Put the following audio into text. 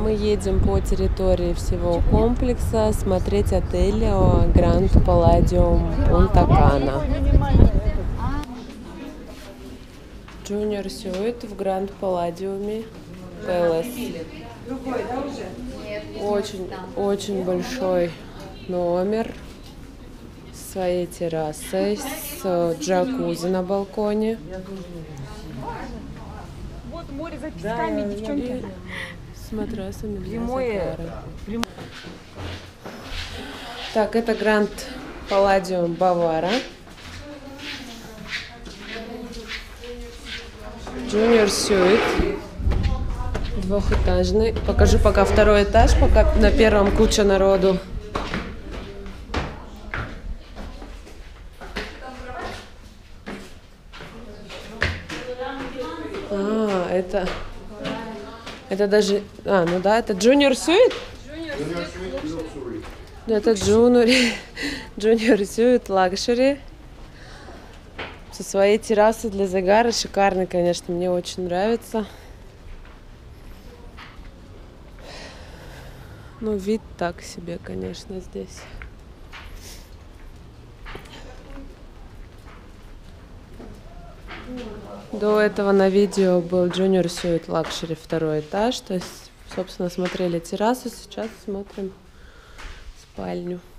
Мы едем по территории всего комплекса смотреть отель Grand Palladium Punta Cana. Junior Suite в Grand Palladium Palace. Очень большой номер с своей террасой, с джакузи на балконе. Вот море за песками, девчонки. С матрасами для загара. Так, это Grand Palladium Бавара. Junior Suite. Двухэтажный. Покажу пока второй этаж, пока на первом куча народу. Это даже... ну да, это Junior Suite? Это Junior Suite Luxury. Со своей террасой для загара. Шикарный, конечно, мне очень нравится. Ну, вид так себе, конечно, здесь. До этого на видео был Junior Suite Luxury второй этаж. То есть, собственно, смотрели террасу, сейчас смотрим спальню.